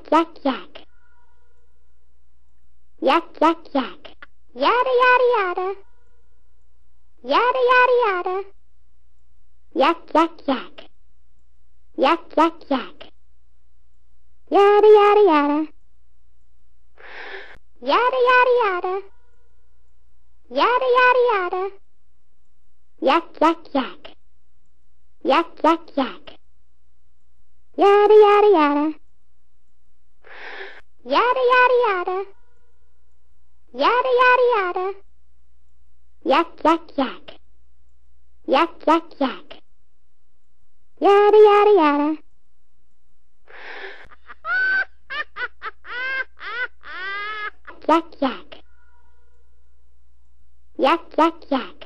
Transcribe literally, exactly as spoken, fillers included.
yak, yak. Yak, yak, yak. Yada, yada, yada. Yada, yada, yada. Yak, yak, yak. Yak, yak, yak. Yada, yada, yada. Yada, yada, yada. Yada, yada, yada. Yak, yak, yak. Yak, yak, yak. Yada, yada, yada. Yada, yada, yada. Yada, yada, yada. Yak, yak, yak. Yak, yak, yak. Yada, yada, yada. Yak, yak. Yak, yak, yak.